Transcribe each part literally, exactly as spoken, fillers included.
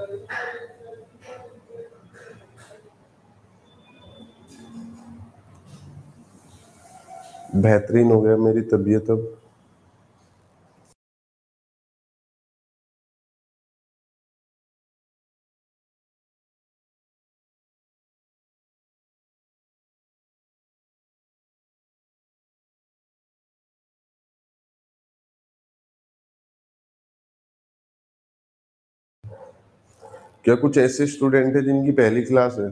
बेहतरीन हो गया मेरी तबीयत अब। क्या कुछ ऐसे स्टूडेंट है जिनकी पहली क्लास है?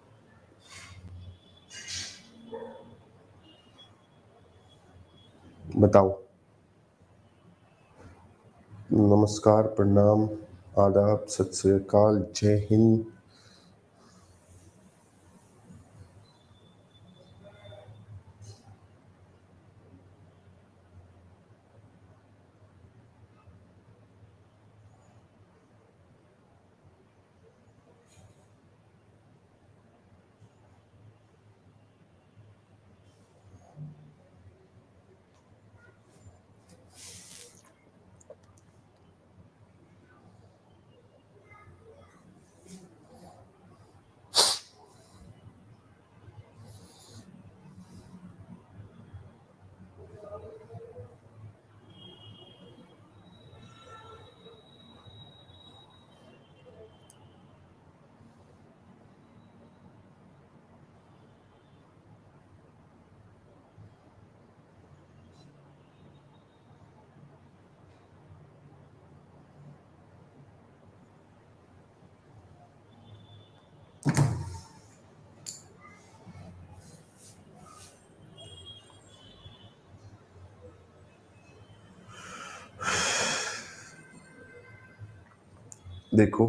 बताओ। नमस्कार, प्रणाम, आदाब, सत श्री अकाल, जय हिंद। देखो,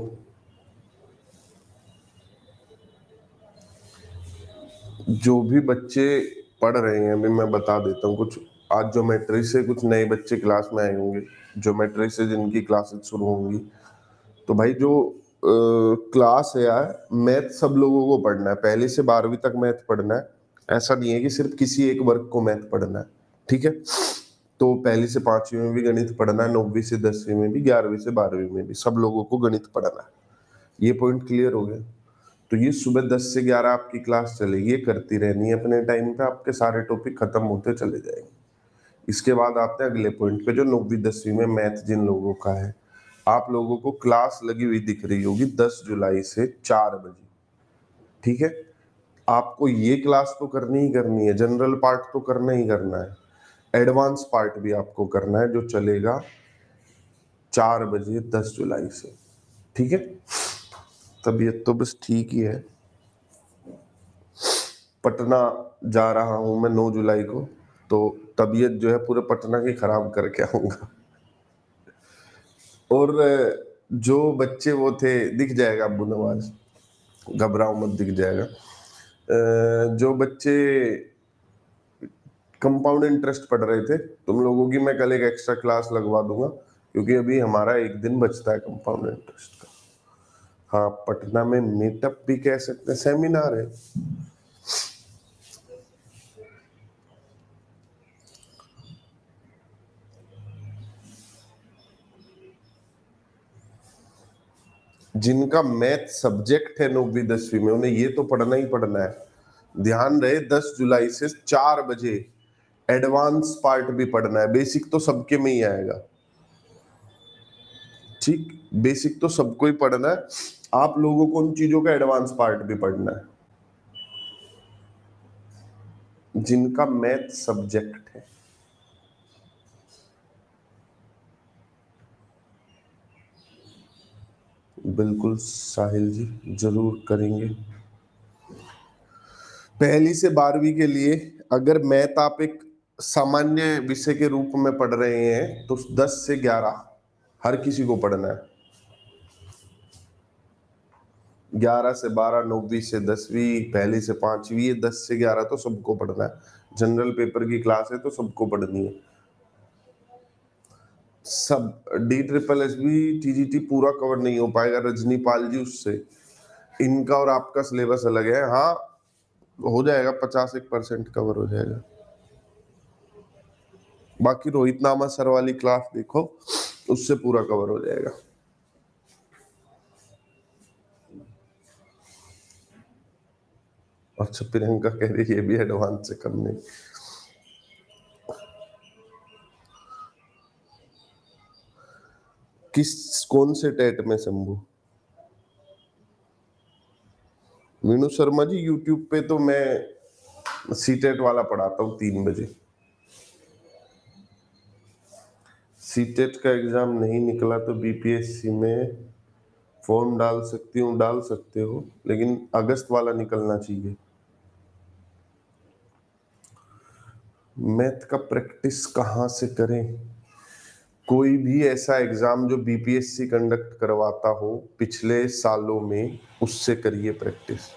जो भी बच्चे पढ़ रहे हैं, अभी मैं बता देता हूँ कुछ। आज ज्योमेट्री से कुछ नए बच्चे क्लास में आए होंगे, ज्योमेट्री से जिनकी क्लासेस शुरू होंगी। तो भाई जो आ, क्लास है यार, मैथ सब लोगों को पढ़ना है, पहले से बारहवीं तक मैथ पढ़ना है। ऐसा नहीं है कि सिर्फ किसी एक वर्ग को मैथ पढ़ना है, ठीक है। तो पहली से पांचवी में भी गणित पढ़ना है, नौवीं से दसवीं में भी, ग्यारहवीं से बारहवीं में भी, सब लोगों को गणित पढ़ना है। ये पॉइंट क्लियर हो गया। तो ये सुबह दस से ग्यारह आपकी क्लास चलेगी, ये करती रहनी है अपने टाइम पे, आपके सारे टॉपिक खत्म होते चले जाएंगे। इसके बाद आते हैं अगले पॉइंट पे, जो नौवीं दसवीं में मैथ जिन लोगों का है, आप लोगों को क्लास लगी हुई दिख रही होगी दस जुलाई से चार बजे, ठीक है। आपको ये क्लास तो करनी ही करनी है, जनरल पार्ट तो करना ही करना है, एडवांस पार्ट भी आपको करना है, जो चलेगा चार बजे दस जुलाई से, ठीक है। तबीयत तो बस ठीक ही है। पटना जा रहा हूं मैं नौ जुलाई को, तो तबीयत जो है पूरे पटना की खराब करके आऊंगा। और जो बच्चे वो थे, दिख जाएगा अब्बू नवाज, घबराओ मत, दिख जाएगा। अ, जो बच्चे कंपाउंड इंटरेस्ट पढ़ रहे थे, तुम लोगों की मैं कल एक एक्स्ट्रा क्लास लगवा दूंगा, क्योंकि अभी हमारा एक दिन बचता है कंपाउंड इंटरेस्ट का। हाँ, पटना में मीटअप भी कह सकते हैं, सेमिनार है। जिनका मैथ सब्जेक्ट है नौवीं दसवीं में, उन्हें ये तो पढ़ना ही पढ़ना है। ध्यान रहे, दस जुलाई से चार बजे एडवांस पार्ट भी पढ़ना है, बेसिक तो सबके में ही आएगा, ठीक। बेसिक तो सबको ही पढ़ना है, आप लोगों को उन चीजों का एडवांस पार्ट भी पढ़ना है जिनका मैथ सब्जेक्ट है। बिल्कुल साहिल जी, जरूर करेंगे। पहली से बारहवीं के लिए अगर मैथ आप एक सामान्य विषय के रूप में पढ़ रहे हैं, तो दस से ग्यारह हर किसी को पढ़ना है। ग्यारह से बारह, नौवीं से दसवीं, पहली से पांचवी, ये दस से ग्यारह तो सबको पढ़ना है। जनरल पेपर की क्लास है तो सबको पढ़नी है। सब D triple S B T G T पूरा कवर नहीं हो पाएगा रजनीपाल जी उससे, इनका और आपका सिलेबस अलग है। हाँ, हो जाएगा, पचास एक परसेंट कवर हो जाएगा। बाकी रोहित नामा सर वाली क्लास देखो, उससे पूरा कवर हो जाएगा। अच्छा, प्रियंका कह रही है ये भी एडवांस से कम नहीं। किस कौन से टेट में शंभू? मीनू शर्मा जी, यूट्यूब पे तो मैं सीटेट वाला पढ़ाता हूँ तीन बजे। सीटेट का एग्जाम नहीं निकला तो बीपीएससी में फॉर्म डाल सकती हूँ? डाल सकते हो, लेकिन अगस्त वाला निकलना चाहिए। मैथ का प्रैक्टिस कहाँ से करें? कोई भी ऐसा एग्जाम जो बीपीएससी कंडक्ट करवाता हो पिछले सालों में, उससे करिए प्रैक्टिस।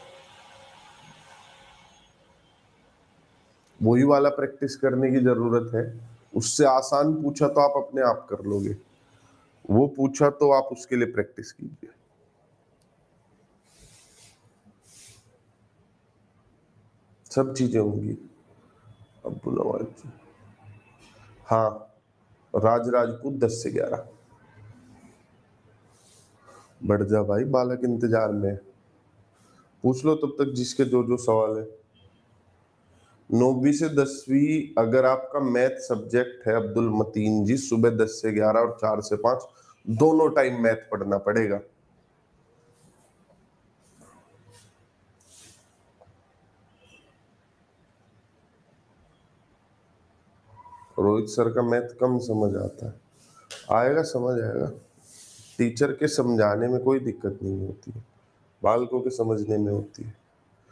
वही वाला प्रैक्टिस करने की जरूरत है। उससे आसान पूछा तो आप अपने आप कर लोगे, वो पूछा तो आप उसके लिए प्रैक्टिस कीजिए। सब चीजें होंगी। अब्दुल नवाज, हाँ, राज राजपूत दस से ग्यारह। बढ़ जा भाई, बालक इंतजार में। पूछ लो तब तक जिसके जो जो सवाल है। नौवीं से दसवीं अगर आपका मैथ सब्जेक्ट है अब्दुल मतीन जी, सुबह दस से ग्यारह और चार से पांच दोनों टाइम मैथ पढ़ना पड़ेगा। रोहित सर का मैथ कम समझ आता है, आएगा, समझ आएगा। टीचर के समझाने में कोई दिक्कत नहीं होती है, बालकों के समझने में होती है।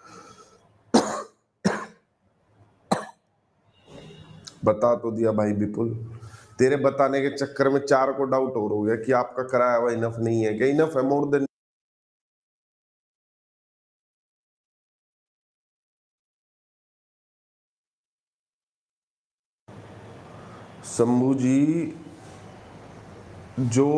बता तो दिया भाई विपुल, तेरे बताने के चक्कर में चार को डाउट और हो गया कि आपका कराया हुआ इनफ नहीं है। क्या इनफ है? More than. शंभू जी, जो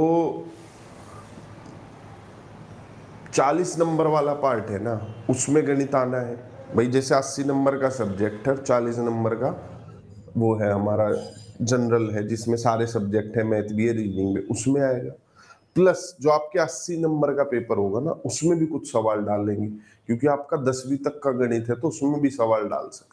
चालीस नंबर वाला पार्ट है ना, उसमें गणित आना है भाई। जैसे अस्सी नंबर का सब्जेक्ट है, चालीस नंबर का वो है हमारा जनरल है, जिसमें सारे सब्जेक्ट है, मैथ भी है, रीजनिंग भी, उसमें आएगा। प्लस जो आपके अस्सी नंबर का पेपर होगा ना, उसमें भी कुछ सवाल डाल लेंगे, क्योंकि आपका दसवीं तक का गणित है तो उसमें भी सवाल डाल सकते।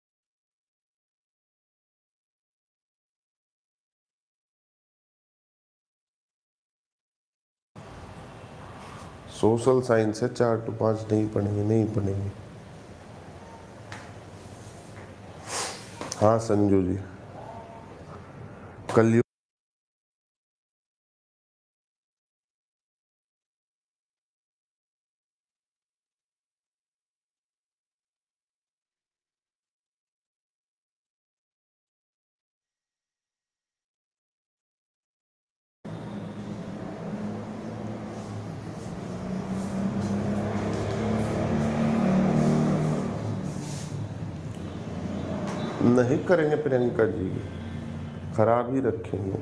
सोशल साइंस है, चार टू पांच नहीं पढ़ेंगे, नहीं पढ़ेंगे। हाँ संजू जी, कल नहीं करेंगे प्रियंका जी, खराब ही रखेंगे।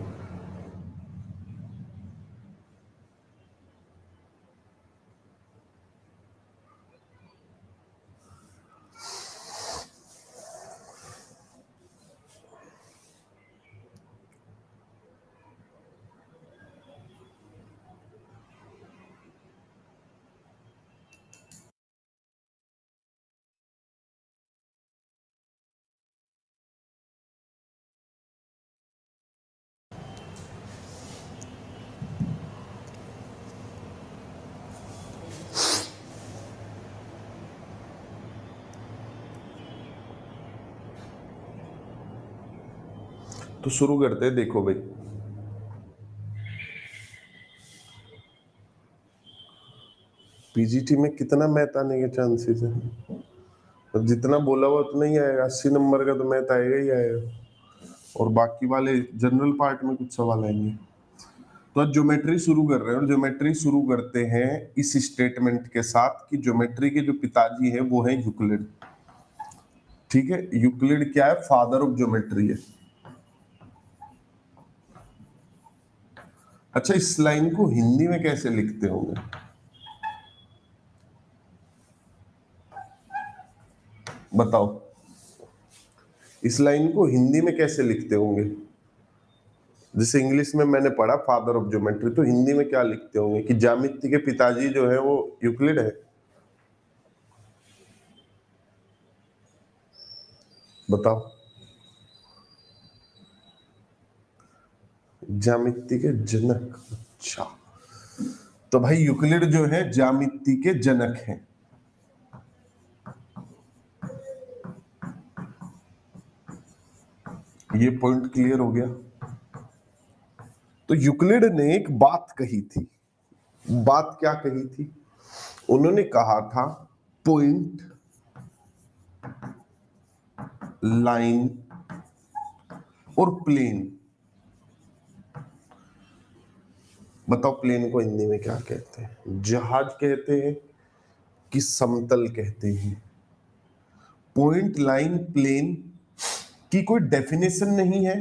तो शुरू करते हैं। देखो भाई, पीजीटी में कितना मैथ आने के चांसेस है? तो जितना बोला हुआ उतना ही आएगा। अस्सी नंबर का तो मैथ आएगा ही आएगा, और बाकी वाले जनरल पार्ट में कुछ सवाल आएंगे। तो आज ज्योमेट्री शुरू कर रहे हैं, और ज्योमेट्री शुरू करते हैं इस स्टेटमेंट के साथ कि ज्योमेट्री के जो पिताजी हैं वो हैं यूक्लिड। ठीक है, यूक्लिड क्या है? फादर ऑफ ज्योमेट्री है। अच्छा, इस लाइन को हिंदी में कैसे लिखते होंगे बताओ? इस लाइन को हिंदी में कैसे लिखते होंगे? जैसे इंग्लिश में मैंने पढ़ा फादर ऑफ ज्योमेट्री, तो हिंदी में क्या लिखते होंगे कि ज्यामिति के पिताजी जो है वो यूक्लिड है? बताओ। ज्यामिति के जनक, अच्छा। तो भाई यूक्लिड जो है ज्यामिति के जनक हैं। ये पॉइंट क्लियर हो गया। तो यूक्लिड ने एक बात कही थी। बात क्या कही थी? उन्होंने कहा था पॉइंट, लाइन और प्लेन। बताओ प्लेन को हिंदी में क्या कहते हैं? जहाज कहते हैं कि समतल कहते हैं? पॉइंट, लाइन, प्लेन की कोई डेफिनेशन नहीं है।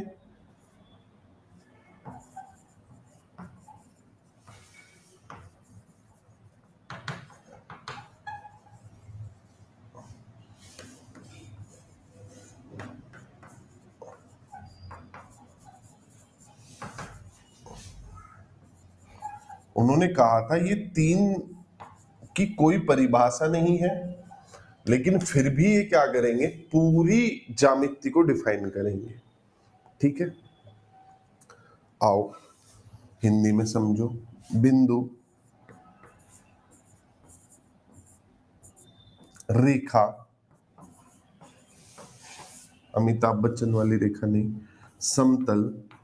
उन्होंने कहा था ये तीन की कोई परिभाषा नहीं है, लेकिन फिर भी ये क्या करेंगे, पूरी ज्यामिति को डिफाइन करेंगे। ठीक है, आओ हिंदी में समझो। बिंदु, रेखा, अमिताभ बच्चन वाली रेखा नहीं, समतल,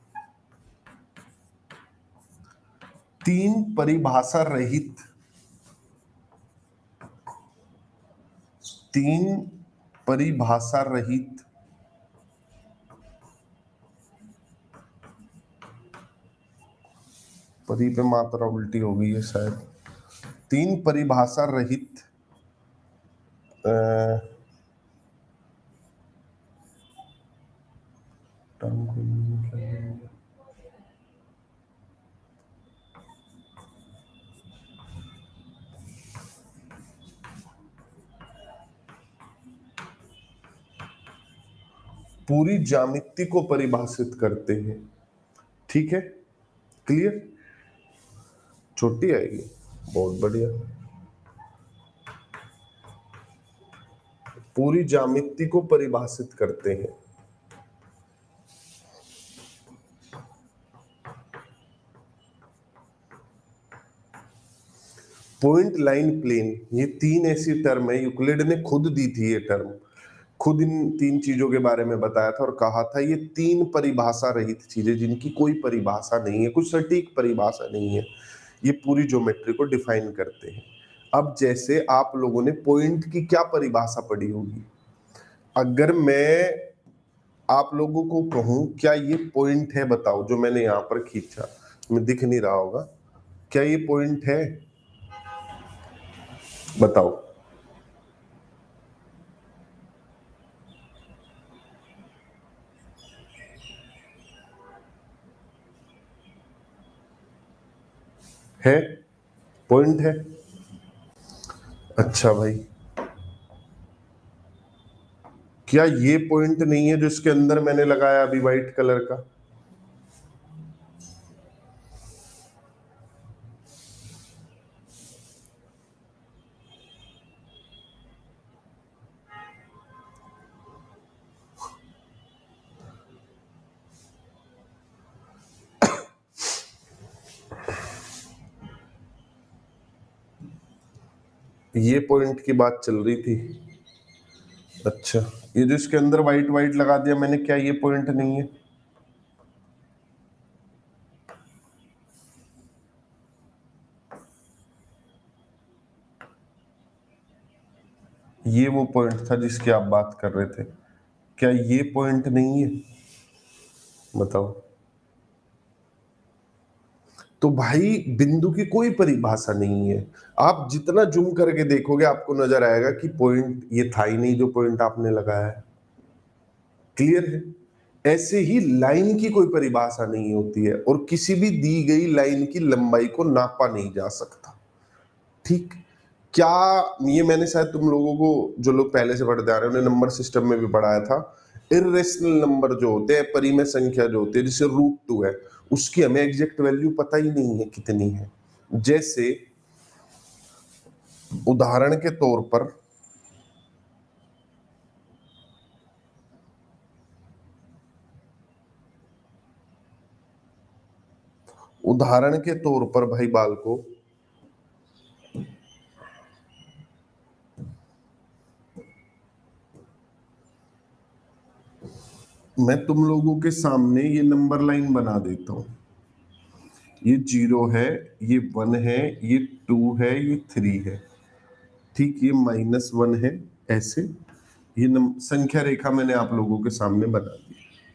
तीन परिभाषा रहित, तीन परिभाषा रहित परी पे मात्रा उल्टी हो गई है शायद। तीन परिभाषा रहित टर्म को पूरी ज्यामिति को परिभाषित करते हैं। ठीक है, क्लियर? छोटी आएगी, बहुत बढ़िया। पूरी ज्यामिति को परिभाषित करते हैं। पॉइंट, लाइन, प्लेन, ये तीन ऐसी टर्म है, यूक्लिड ने खुद दी थी ये टर्म, खुद इन तीन चीजों के बारे में बताया था और कहा था ये तीन परिभाषा रहित चीजें जिनकी कोई परिभाषा नहीं है, कुछ सटीक परिभाषा नहीं है, ये पूरी ज्योमेट्री को डिफाइन करते हैं। अब जैसे आप लोगों ने पॉइंट की क्या परिभाषा पढ़ी होगी, अगर मैं आप लोगों को कहूं क्या ये पॉइंट है, बताओ, जो मैंने यहां पर खींचा, मैं दिख नहीं रहा होगा, क्या ये पॉइंट है? बताओ। है, पॉइंट है। अच्छा भाई, क्या ये पॉइंट नहीं है जो इसके अंदर मैंने लगाया अभी व्हाइट कलर का? ये पॉइंट की बात चल रही थी। अच्छा, ये जो इसके अंदर व्हाइट व्हाइट लगा दिया मैंने, क्या ये पॉइंट नहीं है? ये वो पॉइंट था जिसकी आप बात कर रहे थे, क्या ये पॉइंट नहीं है? बताओ। तो भाई बिंदु की कोई परिभाषा नहीं है, आप जितना जूम करके देखोगे आपको नजर आएगा कि पॉइंट ये था ही नहीं जो पॉइंट आपने लगाया है। क्लियर है? ऐसे ही लाइन की कोई परिभाषा नहीं होती है और किसी भी दी गई लाइन की लंबाई को नापा नहीं जा सकता। ठीक, क्या ये मैंने शायद तुम लोगों को, जो लोग पहले से पढ़ते आ रहे हैं, उन्हें नंबर सिस्टम में भी पढ़ाया था। इर्रेशनल नंबर जो होते हैं, परिमेय संख्या जो होती है, जैसे रूट टू है, उसकी हमें एग्जैक्ट वैल्यू पता ही नहीं है कितनी है। जैसे उदाहरण के तौर पर उदाहरण के तौर पर भाई बालको, मैं तुम लोगों के सामने ये नंबर लाइन बना देता हूं। ये जीरो है, ये वन है, ये टू है, ये थ्री है, ठीक, ये माइनस वन है, ऐसे ये नम, संख्या रेखा मैंने आप लोगों के सामने बना दी।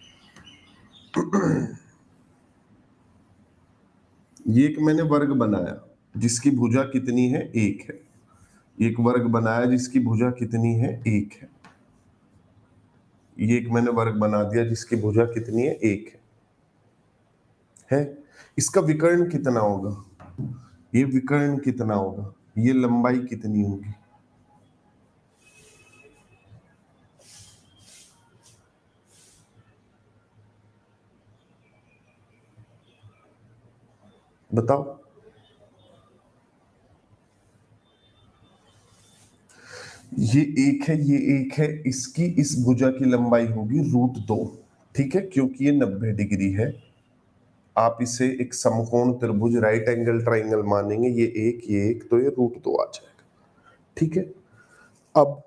ये एक मैंने वर्ग बनाया जिसकी भुजा कितनी है, एक है। एक वर्ग बनाया जिसकी भुजा कितनी है, एक है। ये एक मैंने वर्ग बना दिया जिसकी भुजा कितनी है, एक है, है? इसका विकर्ण कितना होगा, ये विकर्ण कितना होगा, ये लंबाई कितनी होगी, बताओ। ये एक है, ये एक है, इसकी इस भुजा की लंबाई होगी रूट दो, ठीक है, क्योंकि ये नब्बे डिग्री है। आप इसे एक समकोण त्रिभुज राइट एंगल ट्राइंगल मानेंगे, ये एक ये एक, तो ये रूट दो आ जाएगा, ठीक है। अब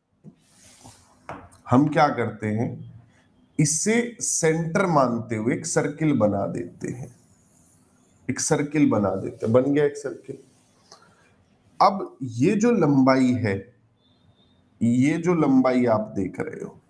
हम क्या करते हैं, इससे सेंटर मानते हुए एक सर्किल बना देते हैं, एक सर्किल बना देते हैं, बन गया एक सर्किल। अब ये जो लंबाई है, ये जो लंबाई आप देख रहे हो,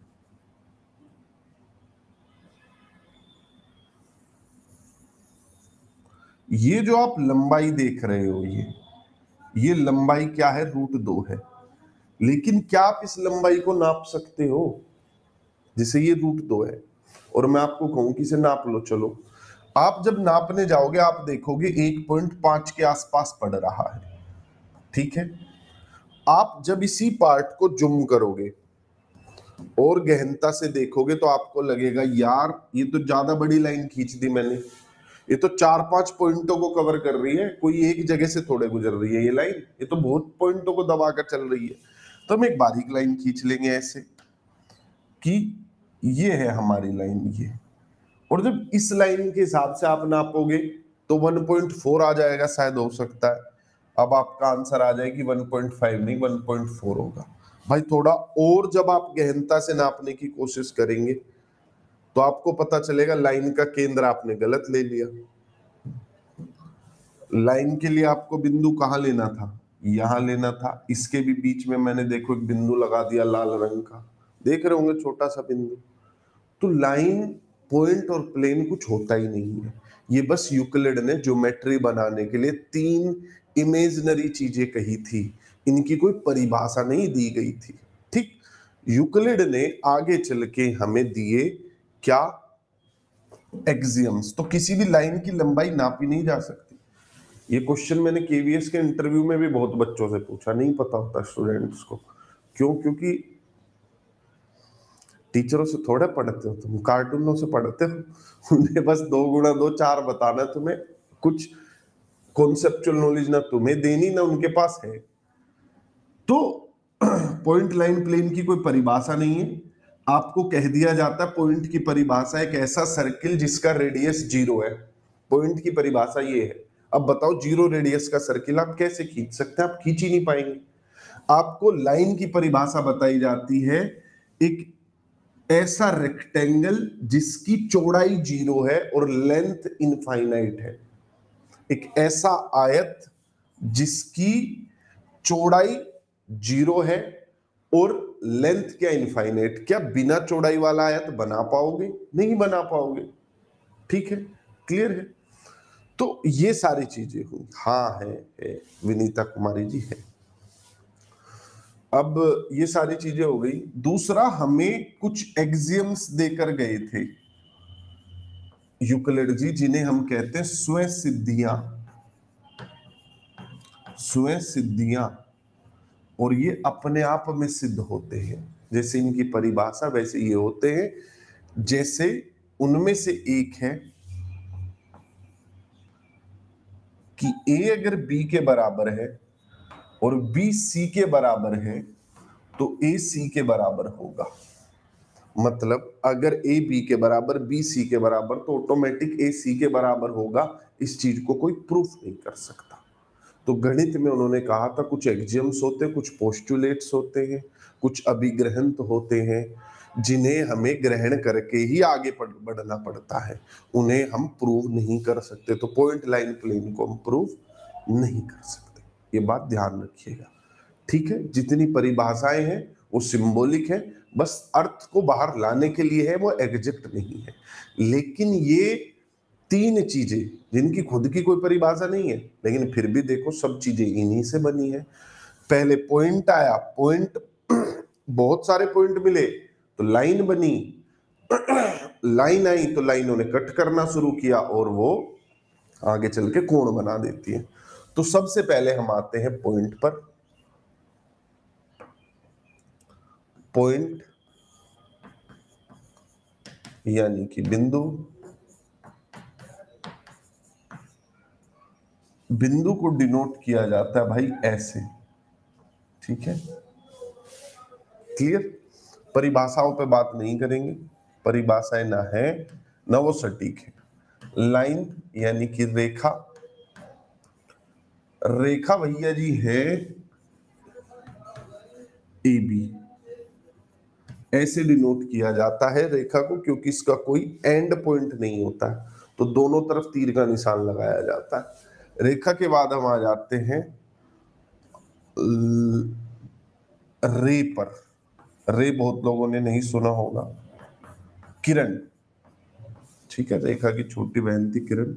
ये जो आप लंबाई देख रहे हो, ये ये लंबाई क्या है, रूट दो है। लेकिन क्या आप इस लंबाई को नाप सकते हो, जैसे ये रूट दो है और मैं आपको कहूं कि इसे नाप लो, चलो। आप जब नापने जाओगे आप देखोगे एक पॉइंट पांच के आसपास पड़ रहा है, ठीक है। आप जब इसी पार्ट को जूम करोगे और गहनता से देखोगे तो आपको लगेगा यार ये तो ज्यादा बड़ी लाइन खींच दी मैंने, ये तो चार पांच पॉइंटों को कवर कर रही है, कोई एक जगह से थोड़े गुजर रही है ये लाइन, ये तो बहुत पॉइंटों को दबाकर चल रही है। तो हम एक बारीक लाइन खींच लेंगे ऐसे कि ये है हमारी लाइन ये, और जब इस लाइन के हिसाब से आप नापोगे तो वन पॉइंट फोर आ जाएगा, शायद हो सकता है। अब आपका आंसर आ जाएगी वन पॉइंट फाइव नहीं वन पॉइंट फोर होगा। भाई थोड़ा और जब आप गहनता से नापने की कोशिश करेंगे तो आपको पता चलेगा लाइन का केंद्र आपने गलत ले लिया। लाइन के लिए आपको बिंदु कहां लेना था, यहां लेना था। इसके भी बीच में मैंने देखो एक बिंदु लगा दिया लाल रंग का, देख रहे होंगे छोटा सा बिंदु। तो लाइन, पॉइंट और प्लेन कुछ होता ही नहीं है, ये बस यूक्लिड ने ज्योमेट्री बनाने के लिए तीन इमेजिनरी चीजें कही थी, इनकी कोई परिभाषा नहीं दी गई थी, ठीक। यूक्लिड ने आगे चल के हमें दिए क्या, एक्सियम्स। तो किसी भी लाइन की लंबाई नापी नहीं जा सकती। ये क्वेश्चन मैंने केवीएस के इंटरव्यू में भी बहुत बच्चों से पूछा, नहीं पता होता स्टूडेंट्स को। क्यों? क्योंकि टीचरों से थोड़ा पढ़ते हो तुम, कार्टूनों से पढ़ते हो, उन्हें बस दो गुणा दो चार बताना है तुम्हें, कुछ कॉन्सेप्चुअल नॉलेज ना तुम्हें देनी ना उनके पास है। तो पॉइंट लाइन प्लेन की कोई परिभाषा नहीं है, आपको कह दिया जाता है पॉइंट की परिभाषा एक ऐसा सर्किल जिसका रेडियस जीरो है, पॉइंट की परिभाषा ये है। अब बताओ जीरो रेडियस का सर्किल आप कैसे खींच सकते हैं, आप खींच ही नहीं पाएंगे। आपको लाइन की परिभाषा बताई जाती है एक ऐसा रेक्टेंगल जिसकी चौड़ाई जीरो है और लेंथ इनफाइनाइट है, एक ऐसा आयत जिसकी चौड़ाई जीरो है और लेंथ क्या, इनफाइनाइट। क्या बिना चौड़ाई वाला आयत बना पाओगे? नहीं बना पाओगे, ठीक है, क्लियर है। तो ये सारी चीजें हुई। हाँ है, है विनीता कुमारी जी है। अब ये सारी चीजें हो गई। दूसरा, हमें कुछ एक्सियम्स देकर गए थे यूक्लिड जी, जिन्हें हम कहते हैं स्वयं सिद्धियां, स्वयं सिद्धियां, और ये अपने आप में सिद्ध होते हैं। जैसे इनकी परिभाषा वैसे ये होते हैं। जैसे उनमें से एक है कि ए अगर बी के बराबर है और बी सी के बराबर है तो ए सी के बराबर होगा। मतलब अगर ए बी के बराबर बी सी के बराबर तो ऑटोमेटिक ए सी के बराबर होगा, इस चीज को कोई प्रूफ नहीं कर सकता। तो गणित में उन्होंने कहा था कुछ एक्सियम्स होते हैं, कुछ पोस्टुलेट्स होते हैं, कुछ अभिग्रहंत होते हैं, जिन्हें हमें ग्रहण करके ही आगे बढ़ना पड़ता है, उन्हें हम प्रूव नहीं कर सकते। तो पॉइंट लाइन प्लेन को हम प्रूव नहीं कर सकते, ये बात ध्यान रखिएगा। ठीक है, जितनी परिभाषाएं हैं वो सिंबॉलिक है, बस अर्थ को बाहर लाने के लिए है, वो एग्जैक्ट नहीं है। लेकिन ये तीन चीजें जिनकी खुद की कोई परिभाषा नहीं है, लेकिन फिर भी देखो सब चीजें इन्हीं से बनी है। पहले पॉइंट आया, पॉइंट बहुत सारे पॉइंट मिले तो लाइन बनी, लाइन आई तो लाइनों ने कट करना शुरू किया और वो आगे चल के कोण बना देती है। तो सबसे पहले हम आते हैं पॉइंट पर। पॉइंट यानी कि बिंदु, बिंदु को डिनोट किया जाता है भाई ऐसे। ठीक है, क्लियर। परिभाषाओं पे बात नहीं करेंगे, परिभाषाएं ना है ना वो सटीक है। लाइन यानी कि रेखा, रेखा भैया जी है ए बी, ऐसे डिनोट किया जाता है रेखा को, क्योंकि इसका कोई एंड पॉइंट नहीं होता है, तो दोनों तरफ तीर का निशान लगाया जाता है। रेखा के बाद हम आ जाते हैं रे पर। रे बहुत लोगों ने नहीं सुना होगा, किरण। ठीक है, रेखा की छोटी बहन थी किरण।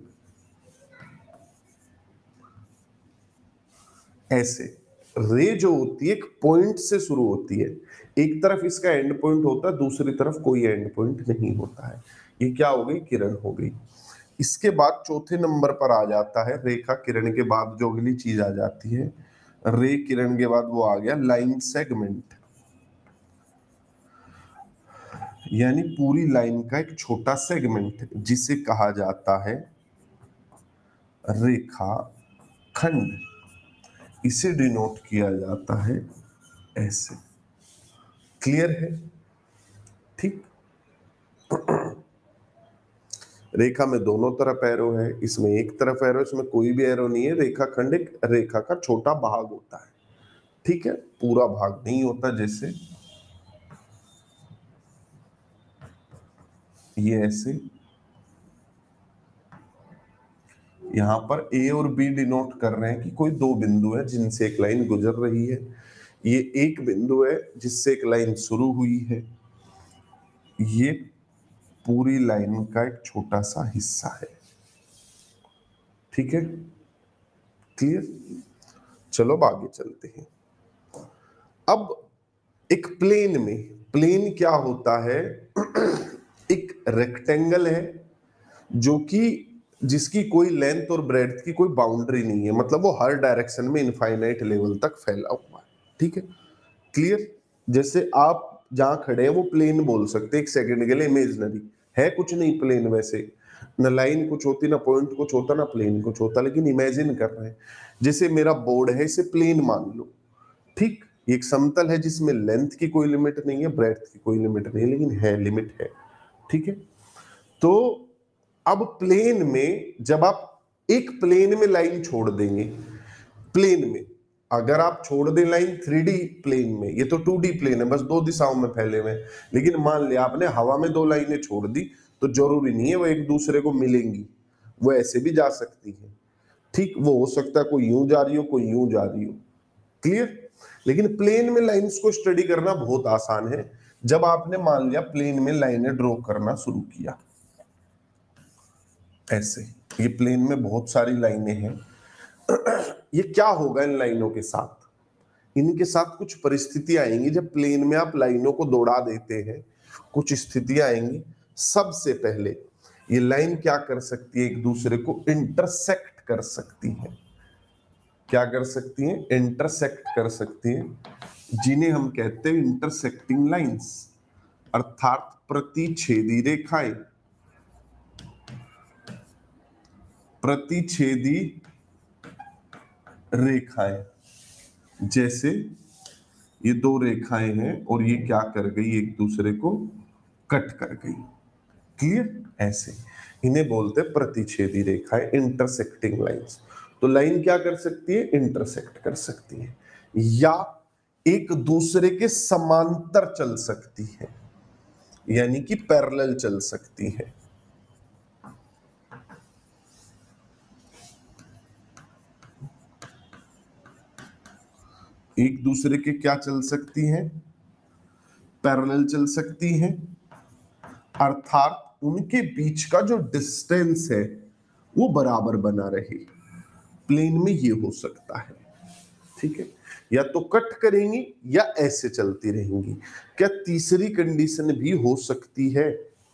ऐसे रे जो होती है एक पॉइंट से शुरू होती है, एक तरफ इसका एंड पॉइंट होता है, दूसरी तरफ कोई एंड पॉइंट नहीं होता है। ये क्या हो गई, किरण हो गई। इसके बाद चौथे नंबर पर आ जाता है रेखा, किरण के बाद जो अगली चीज आ जाती है, रे किरण के बाद वो आ गया लाइन सेगमेंट, यानी पूरी लाइन का एक छोटा सेगमेंट जिसे कहा जाता है रेखा खंड। इसे डिनोट किया जाता है ऐसे। क्लियर है? ठीक। रेखा में दोनों तरफ एरो है, इसमें एक तरफ एरो, इसमें कोई भी एरो नहीं है। रेखा खंड एक रेखा का छोटा भाग होता है। ठीक है, पूरा भाग नहीं होता। जैसे ये ऐसे, यहां पर ए और बी डिनोट कर रहे हैं कि कोई दो बिंदु है जिनसे एक लाइन गुजर रही है। ये एक बिंदु है जिससे एक लाइन शुरू हुई है, ये पूरी लाइन का एक छोटा सा हिस्सा है। ठीक है, क्लियर। चलो अब आगे चलते हैं। अब एक प्लेन में, प्लेन क्या होता है, एक रेक्टेंगल है जो कि जिसकी कोई लेंथ और ब्रेड्थ की कोई बाउंड्री नहीं है, मतलब वो हर डायरेक्शन में इनफाइनाइट लेवल तक फैला हुआ है। ठीक है, क्लियर। जैसे आप जहां खड़े हैं वो प्लेन बोल सकते हैं एक सेकंड के लिए, इमेजिनरी है कुछ नहीं प्लेन, वैसे न लाइन कुछ होती, ना पॉइंट कुछ होता, ना प्लेन कुछ होता, लेकिन इमेजिन कर रहे हैं। जैसे मेरा बोर्ड है, इसे प्लेन मान लो। ठीक, एक समतल है जिसमें लेंथ की कोई लिमिट नहीं है, ब्रेड्थ की कोई लिमिट नहीं है, लेकिन है लिमिट है। ठीक है, तो अब प्लेन में जब आप एक प्लेन में लाइन छोड़ देंगे, प्लेन में अगर आप छोड़ दें लाइन थ्री डी प्लेन में, ये तो टू डी प्लेन है, बस दो दिशाओं में फैले हुए, लेकिन मान लिया आपने हवा में दो लाइनें छोड़ दी, तो जरूरी नहीं है वो एक दूसरे को मिलेंगी, वो ऐसे भी जा सकती है। ठीक, वो हो सकता है कोई यूं जा रही हो, कोई यूं जा रही हो। क्लियर। लेकिन प्लेन में लाइंस को स्टडी करना बहुत आसान है। जब आपने मान लिया प्लेन में लाइनें ड्रॉ करना शुरू किया ऐसे, ये प्लेन में बहुत सारी लाइनें हैं, ये क्या होगा इन लाइनों के साथ, इनके साथ कुछ परिस्थितियां आएंगी। जब प्लेन में आप लाइनों को दौड़ा देते हैं, कुछ स्थितियां आएंगी। सबसे पहले ये लाइन क्या कर सकती है, एक दूसरे को इंटरसेक्ट कर सकती है। क्या कर सकती हैं, इंटरसेक्ट कर सकती हैं, जिन्हें हम कहते हैं इंटरसेक्टिंग लाइंस, अर्थात प्रतिच्छेदी रेखाएं। प्रतिच्छेदी रेखाएं, जैसे ये दो रेखाएं हैं और ये क्या कर गई, एक दूसरे को कट कर गई। क्लियर। ऐसे इन्हें बोलते हैं प्रतिच्छेदी रेखाएं, इंटरसेक्टिंग लाइंस। तो लाइन क्या कर सकती है? इंटरसेक्ट कर सकती है, या एक दूसरे के समांतर चल सकती है, यानी कि पैरेलल चल सकती है। एक दूसरे के क्या चल सकती हैं? पैरेलल चल सकती हैं, अर्थात उनके बीच का जो डिस्टेंस है वो बराबर बना रहे। प्लेन में ये हो सकता है, ठीक है, या तो कट करेंगी या ऐसे चलती रहेंगी। क्या तीसरी कंडीशन भी हो सकती है?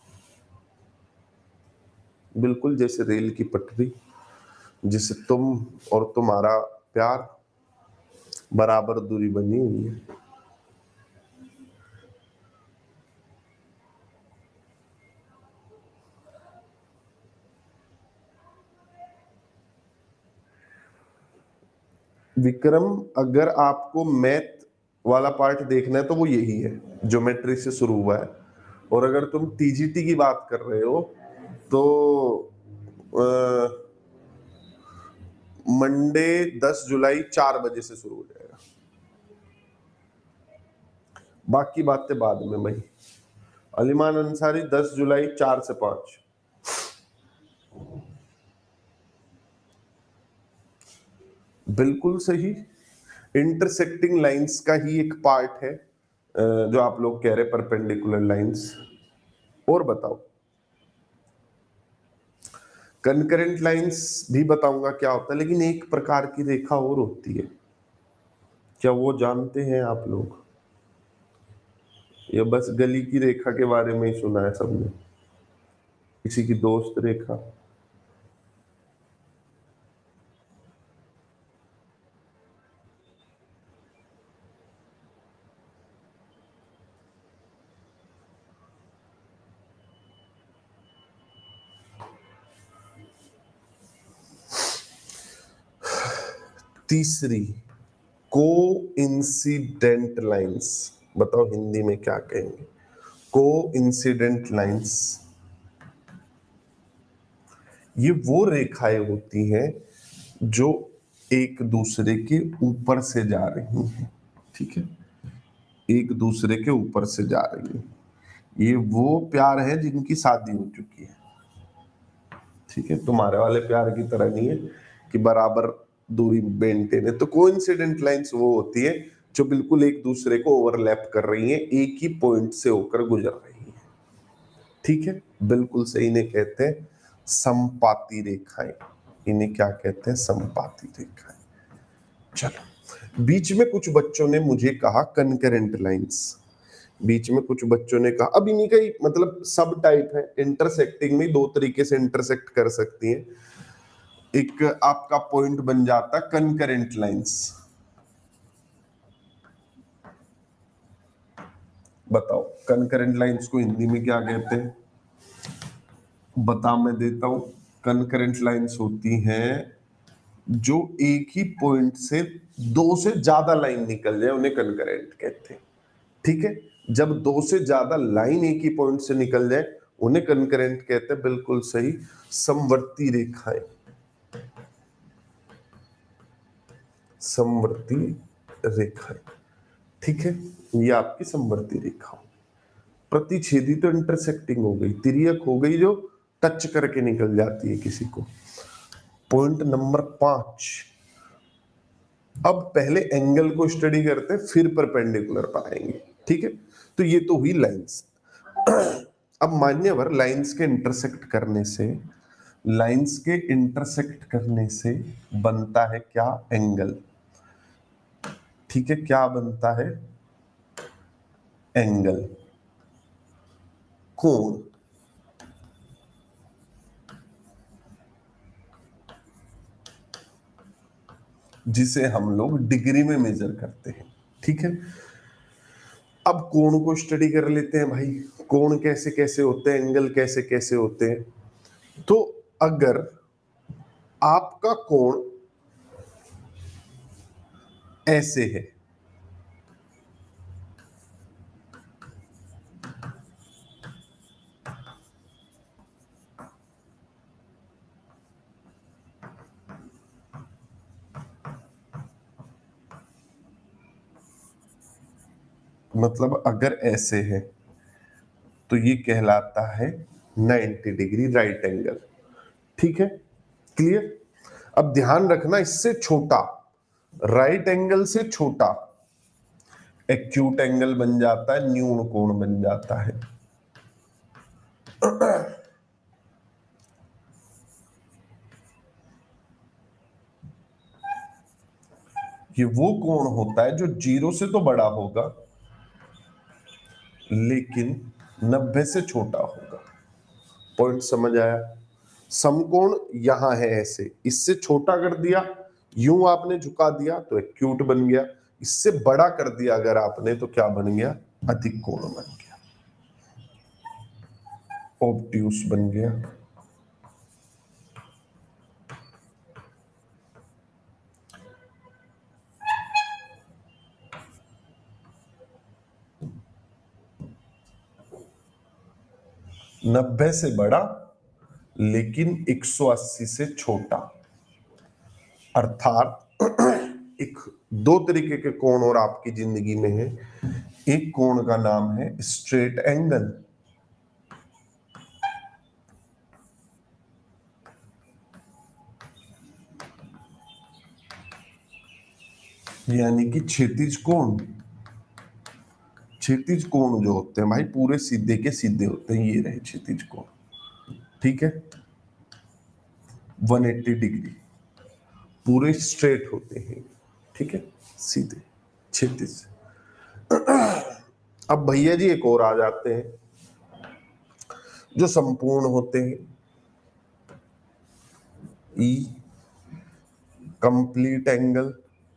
बिल्कुल, जैसे रेल की पटरी, जिसे तुम और तुम्हारा प्यार बराबर दूरी बनी हुई है। विक्रम, अगर आपको मैथ वाला पार्ट देखना है तो वो यही है, ज्योमेट्री से शुरू हुआ है। और अगर तुम टीजीटी की बात कर रहे हो तो मंडे दस जुलाई चार बजे से शुरू हो जाएगा। बाकी बातें बाद में भाई। अलीमान अंसारी दस जुलाई चार से पांच। बिल्कुल सही, इंटरसेक्टिंग लाइंस का ही एक पार्ट है जो आप लोग कह रहे परपेंडिकुलर लाइंस। और बताओ, कनकरेंट लाइंस भी बताऊंगा क्या होता है, लेकिन एक प्रकार की रेखा और होती है, क्या वो जानते हैं आप लोग? या बस गली की रेखा के बारे में ही सुना है सबने, किसी की दोस्त रेखा? तीसरी, को इंसिडेंट लाइंस। बताओ हिंदी में क्या कहेंगे? को इंसिडेंट लाइंस, ये वो रेखाएं होती हैं जो एक दूसरे के ऊपर से जा रही हैं, ठीक है, एक दूसरे के ऊपर से जा रही है। ये वो प्यार है जिनकी शादी हो चुकी है, ठीक है, तुम्हारे वाले प्यार की तरह नहीं है कि बराबर दूरी मेंटेन है। तो कोइंसिडेंट लाइंस वो होती है जो बिल्कुल एक दूसरे को ओवरलैप कर रही हैं, एक ही पॉइंट से होकर गुजर रही हैं, ठीक है, बिल्कुल सही। इन्हें कहते हैं समपाती रेखाएं। इन्हें क्या कहते हैं? समपाती रेखाएं। चलो, बीच में कुछ बच्चों ने मुझे कहा कनकरेंट लाइंस। बीच में कुछ बच्चों ने कहा, अब इन्हीं का ही मतलब सब टाइप है, इंटरसेक्टिंग में दो तरीके से इंटरसेक्ट कर सकती हैं। एक आपका पॉइंट बन जाता कनकरेंट लाइंस। बताओ कनकरेंट लाइंस को हिंदी में क्या कहते हैं? बता, मैं देता हूं। कनकरेंट लाइंस होती हैं जो एक ही पॉइंट से दो से ज्यादा लाइन निकल जाए, उन्हें कनकरेंट कहते हैं, ठीक है। जब दो से ज्यादा लाइन एक ही पॉइंट से निकल जाए उन्हें कनकरेंट कहते हैं, बिल्कुल सही। समवर्ती रेखाएं, समवर्ती रेखाएं, ठीक है, ये आपकी समवर्ती रेखा। प्रतिच्छेदी तो इंटरसेक्टिंग हो गई, तिर्यक हो गई जो टच करके निकल जाती है किसी को। पॉइंट नंबर पांच, अब पहले एंगल को स्टडी करते हैं फिर परपेंडिकुलर पर आएंगे, ठीक है। तो ये तो हुई लाइंस। अब मान्यवर लाइंस के इंटरसेक्ट करने से, लाइंस के इंटरसेक्ट करने से बनता है क्या? एंगल, ठीक है, क्या बनता है? एंगल, कोण, जिसे हम लोग डिग्री में मेजर करते हैं, ठीक है। अब कोण को स्टडी कर लेते हैं भाई, कोण कैसे कैसे होते हैं, एंगल कैसे कैसे होते हैं। तो अगर आपका कोण ऐसे है, मतलब अगर ऐसे है तो ये कहलाता है नाइंटी डिग्री राइट एंगल। ठीक है, क्लियर। अब ध्यान रखना, इससे छोटा, राइट एंगल से छोटा एक्यूट एंगल बन जाता है, न्यून कोण बन जाता है। ये वो कोण होता है जो जीरो से तो बड़ा होगा लेकिन नब्बे से छोटा होगा। पॉइंट समझ आया? समकोण यहां है ऐसे, इससे छोटा कर दिया, यूं आपने झुका दिया तो एक्यूट बन गया, इससे बड़ा कर दिया अगर आपने तो क्या बन गया? अधिक कोण बन गया, ऑब्ट्यूस बन गया। नब्बे से बड़ा लेकिन एक सौ अस्सी से छोटा, अर्थात एक दो तरीके के कोण और आपकी जिंदगी में है। एक कोण का नाम है स्ट्रेट एंगल, यानी कि क्षैतिज कोण। क्षैतिज कोण जो होते हैं भाई पूरे सीधे के सीधे होते हैं, ये रहे क्षैतिज कोण। ठीक है, एक सौ अस्सी डिग्री पूरे स्ट्रेट होते हैं। ठीक है, सीधे क्षैतिज। अब भैया जी एक और आ जाते हैं जो संपूर्ण होते हैं, ई कंप्लीट एंगल,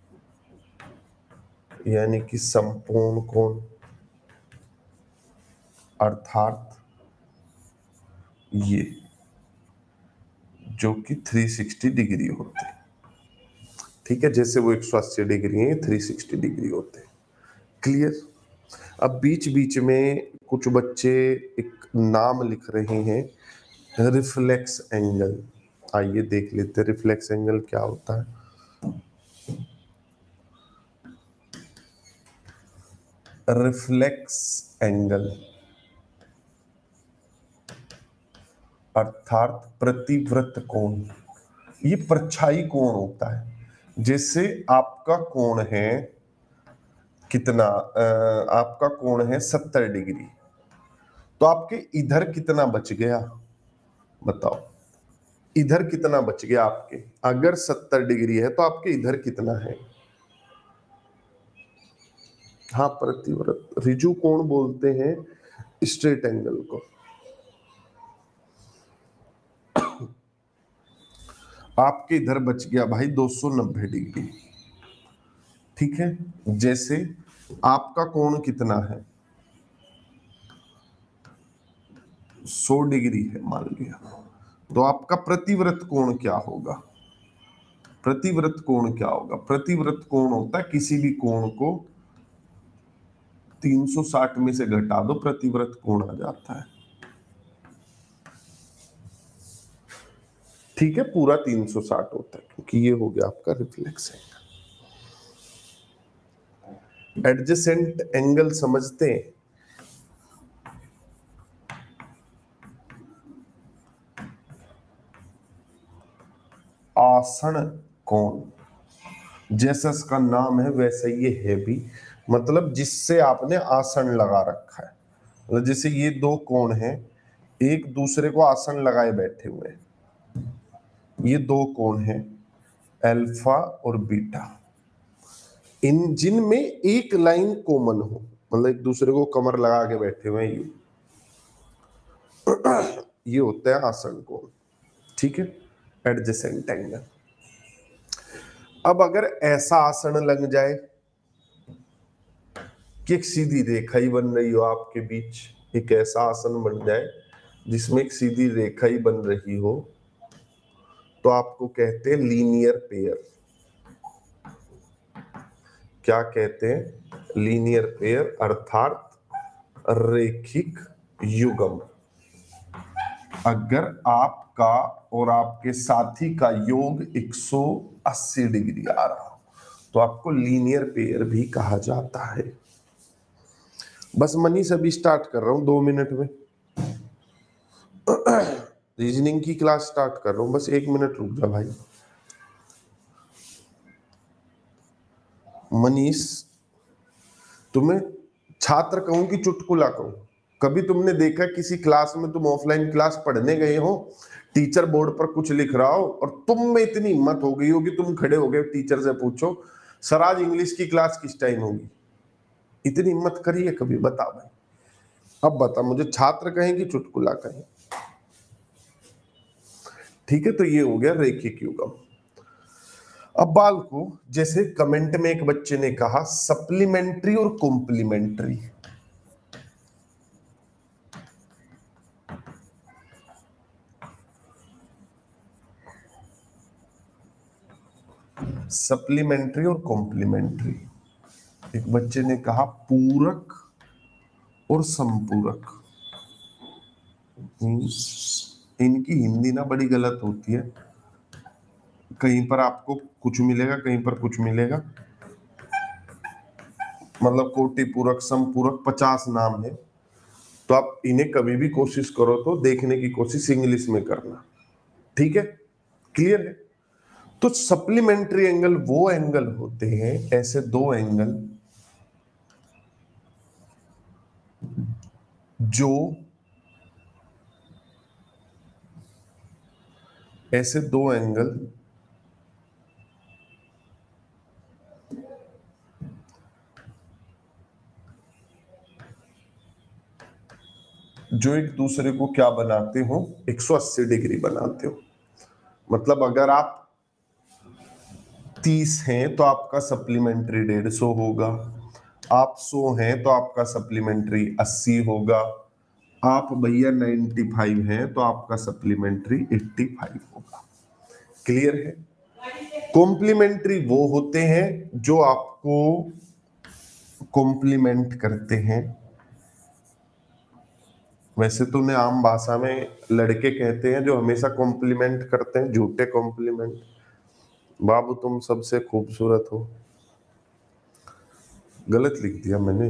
यानी कि संपूर्ण कोण, अर्थात ये जो कि तीन सौ साठ डिग्री होते हैं। ठीक है, जैसे वो एक सौ अस्सी डिग्री है, तीन सौ साठ डिग्री होते हैं। क्लियर? अब बीच बीच में कुछ बच्चे एक नाम लिख रहे हैं, रिफ्लेक्स एंगल। आइए देख लेते हैं रिफ्लेक्स एंगल क्या होता है। रिफ्लेक्स एंगल अर्थात प्रतिव्रत कोण, ये परछाई कोण होता है। जैसे आपका कोण है कितना, आपका कोण है सत्तर डिग्री, तो आपके इधर कितना बच गया बताओ? इधर कितना बच गया आपके? अगर सत्तर डिग्री है तो आपके इधर कितना है? हाँ, प्रतिव्रत, रिजु कोण बोलते हैं स्ट्रेट एंगल को। आपके इधर बच गया भाई दो सौ नब्बे डिग्री। ठीक है, जैसे आपका कोण कितना है? सौ डिग्री है मान लिया, तो आपका प्रतिव्रत कोण क्या होगा? प्रतिव्रत कोण क्या होगा? प्रतिव्रत कोण होता है किसी भी कोण को तीन सौ साठ में से घटा दो, प्रतिव्रत कोण आ जाता है। ठीक है, पूरा तीन सौ साठ होता है क्योंकि ये हो गया आपका रिफ्लेक्स एंगल। एडजेसेंट एंगल समझते हैं? आसन कोण, जैसा इसका नाम है वैसे ये है भी, मतलब जिससे आपने आसन लगा रखा है। मतलब जैसे ये दो कोण हैं, एक दूसरे को आसन लगाए बैठे हुए हैं। ये दो कोण हैं अल्फा और बीटा, इन जिनमें एक लाइन कॉमन हो, मतलब एक दूसरे को कमर लगा के बैठे हुए हैं, ये ये होता है आसन कोण। ठीक है, एडजेसेंट एंगल। अब अगर ऐसा आसन लग जाए कि एक सीधी रेखा ही बन रही हो आपके बीच, एक ऐसा आसन बन जाए जिसमें एक सीधी रेखा ही बन रही हो, तो आपको कहते हैं लीनियर पेयर। क्या कहते हैं? लीनियर पेयर अर्थात रेखिक युग्म। अगर आपका और आपके साथी का योग एक सौ अस्सी डिग्री आ रहा हो तो आपको लीनियर पेयर भी कहा जाता है। बस मनी से भी स्टार्ट कर रहा हूँ दो मिनट में। रीजनिंग की क्लास स्टार्ट कर रहा हूँ, बस एक मिनट रुक जा भाई। मनीष, तुम्हें छात्र कहूं कि चुटकुला कहूं? कभी तुमने देखा किसी क्लास में, तुम ऑफलाइन क्लास पढ़ने गए हो, टीचर बोर्ड पर कुछ लिख रहा हो और तुम में इतनी हिम्मत हो गई हो कि तुम खड़े हो गए टीचर से पूछो सर आज इंग्लिश की क्लास किस टाइम होगी? इतनी हिम्मत करी है कभी? बता भाई, अब बता मुझे, छात्र कहें कि चुटकुला कहें? ठीक है, तो ये हो गया रैखिक युग्म। अब बाल को, जैसे कमेंट में एक बच्चे ने कहा सप्लीमेंट्री और कॉम्प्लीमेंट्री। सप्लीमेंट्री और कॉम्प्लीमेंट्री, एक बच्चे ने कहा पूरक और संपूरक। इनकी हिंदी ना बड़ी गलत होती है, कहीं पर आपको कुछ मिलेगा, कहीं पर कुछ मिलेगा। मतलब कोटि पूरक, संपूरक पचास नाम है, तो आप इन्हें कभी भी कोशिश करो तो देखने की कोशिश इंग्लिश में करना। ठीक है, क्लियर है? तो सप्लीमेंट्री एंगल वो एंगल होते हैं, ऐसे दो एंगल जो ऐसे दो एंगल जो एक दूसरे को क्या बनाते हो, एक सौ अस्सी डिग्री बनाते हो। मतलब अगर आप तीस हैं तो आपका सप्लीमेंट्री डेढ़ सौ होगा, आप सौ हैं तो आपका सप्लीमेंट्री अस्सी होगा, आप भैया पचानवे हैं तो आपका सप्लीमेंट्री पचासी होगा। क्लियर है? कॉम्प्लीमेंट्री वो होते हैं जो आपको कॉम्प्लीमेंट करते हैं। वैसे तो उन्हें आम भाषा में लड़के कहते हैं जो हमेशा कॉम्प्लीमेंट करते हैं, झूठे कॉम्प्लीमेंट। बाबू तुम सबसे खूबसूरत हो, गलत लिख दिया मैंने,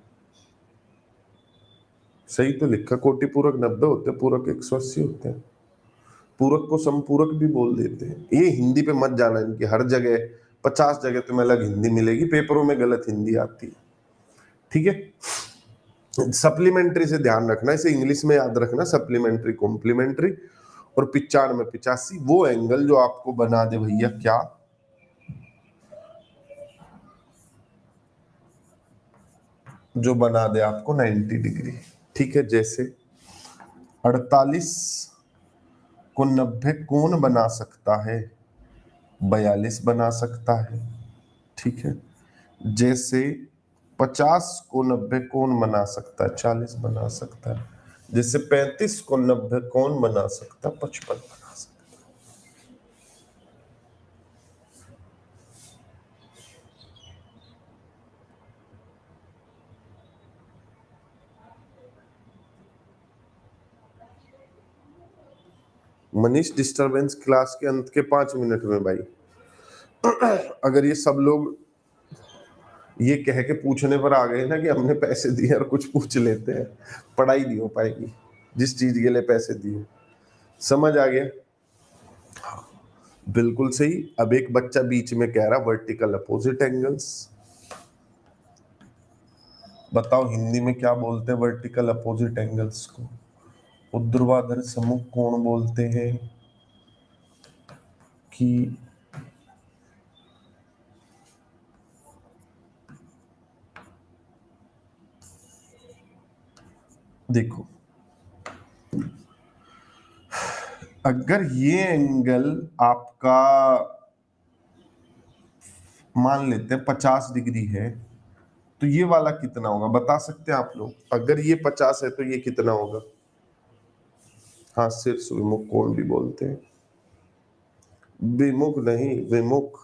सही तो लिखा। कोटि पूरक नब्बे होते हैं, पूरक एक सौ अस्सी होते हैं। पूरक को संपूरक भी बोल देते हैं। ये हिंदी पे मत जाना, इनकी हर जगह पचास जगह तुम्हें अलग हिंदी मिलेगी, पेपरों में गलत हिंदी आती है। ठीक है, सप्लीमेंट्री से ध्यान रखना, इसे इंग्लिश में याद रखना, सप्लीमेंट्री कॉम्प्लीमेंट्री। और पिचानवे पिचासी वो एंगल जो आपको बना दे भैया क्या, जो बना दे आपको नब्बे डिग्री। ठीक है, जैसे अड़तालीस को नब्बे कौन बना सकता है? बयालीस बना सकता है। ठीक है, जैसे पचास को नब्बे कौन बना सकता है? चालीस बना सकता है। जैसे पैंतीस को नब्बे कौन बना सकता है? पचपन बना सकता है। मनीष, डिस्टरबेंस क्लास के अंत के पांच मिनट में भाई। अगर ये सब लोग ये कह के पूछने पर आ गए ना कि हमने पैसे दिए और कुछ पूछ लेते हैं, पढ़ाई नहीं हो पाएगी जिस चीज के लिए पैसे दिए। समझ आ गया? बिल्कुल सही। अब एक बच्चा बीच में कह रहा वर्टिकल अपोजिट एंगल्स। बताओ हिंदी में क्या बोलते हैं वर्टिकल अपोजिट एंगल्स को? ऊर्ध्वाधर सम्मुख कोण बोलते हैं कि देखो, अगर ये एंगल आपका मान लेते हैं पचास डिग्री है, तो ये वाला कितना होगा बता सकते हैं आप लोग? अगर ये पचास है तो ये कितना होगा? हाँ, शीर्ष विमुख कोण भी बोलते हैं। विमुख नहीं, विमुख।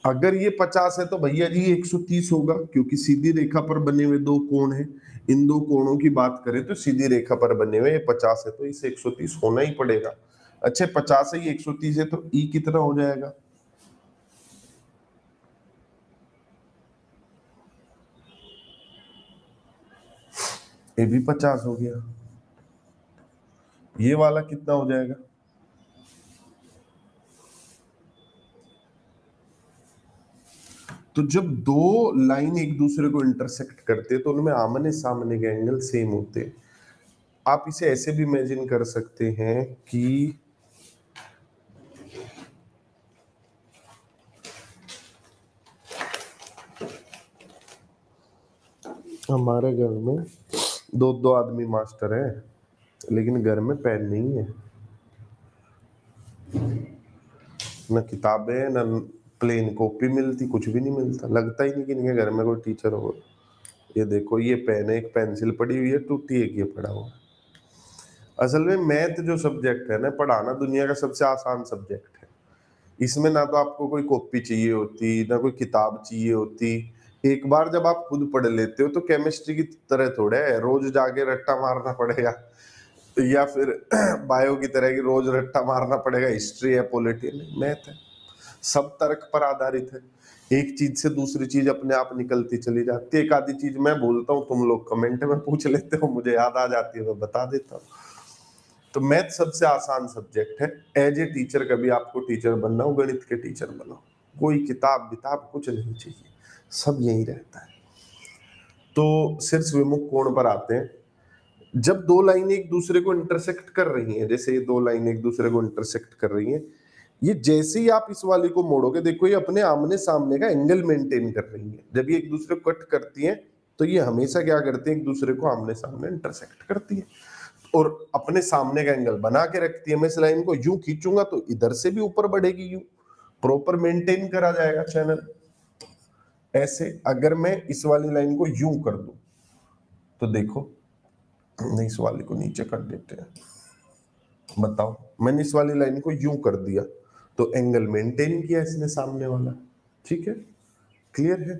अगर ये पचास है तो भैया जी एक सौ तीस होगा, क्योंकि सीधी रेखा पर बने हुए दो कोण हैं। इन दो कोणों की बात करें तो सीधी रेखा पर बने हुए पचास है, तो इसे एक सौ तीस होना ही पड़ेगा। अच्छा, पचास है, ये एक सौ तीस है, तो ई कितना हो जाएगा? ये भी पचास हो गया। ये वाला कितना हो जाएगा? तो जब दो लाइन एक दूसरे को इंटरसेक्ट करते हैं तो उनमें आमने सामने के एंगल सेम होते हैं। आप इसे ऐसे भी इमेजिन कर सकते हैं कि हमारे घर में दो दो आदमी मास्टर हैं, लेकिन घर में पेन नहीं है, न किताबें, न प्लेन कॉपी मिलती, कुछ भी नहीं मिलता। लगता ही नहीं कि इनके घर में कोई टीचर हो। ये देखो, ये पेन है, एक पेंसिल पड़ी हुई है टूटी, एक ये पड़ा हुआ है। असल में मैथ जो सब्जेक्ट है ना, पढ़ाना दुनिया का सबसे आसान सब्जेक्ट है। इसमें ना तो आपको कोई कॉपी चाहिए होती, ना कोई किताब चाहिए होती। एक बार जब आप खुद पढ़ लेते हो तो केमिस्ट्री की तरह थोड़े है रोज जाके रट्टा मारना पड़ेगा, या फिर बायो की तरह की रोज रट्टा मारना पड़ेगा। हिस्ट्री है, पॉलिटी है, मैथ है, सब तर्क पर आधारित है। एक चीज से दूसरी चीज अपने आप निकलती चली जाती है। एक आधी चीज मैं बोलता हूँ, तुम लोग कमेंट में पूछ लेते हो, मुझे याद आ जाती है, मैं बता देता हूँ। तो मैथ सबसे आसान सब्जेक्ट है। एज ए टीचर, कभी आपको टीचर बनना हो, गणित के टीचर बनो, कोई किताब विताब कुछ नहीं चाहिए, सब यही रहता है। तो शीर्ष विमुख कोण पर आते हैं। जब दो लाइनें एक दूसरे को इंटरसेक्ट कर रही हैं, जैसे ये दो लाइनें एक दूसरे को इंटरसेक्ट कर रही हैं, ये जैसे ही आप इस वाली को मोड़ोगे, देखो ये अपने आमने सामने का एंगल मेंटेन कर रही है। जब ये एक दूसरे को कट करती हैं तो ये हमेशा क्या करती है, एक दूसरे को आमने सामने इंटरसेक्ट करती है और अपने सामने का एंगल बना के रखती है। मैं इस लाइन को यूं खींचूंगा तो इधर से भी ऊपर बढ़ेगी, यूं प्रॉपर मेंटेन करा जाएगा चैनल। ऐसे अगर मैं इस वाली लाइन को यूं कर दूं तो देखो, नहीं इस वाली को नीचे कर देते हैं, बताओ, मैंने इस वाली लाइन को यूं कर दिया तो एंगल मेंटेन किया इसने सामने वाला। ठीक है, क्लियर है?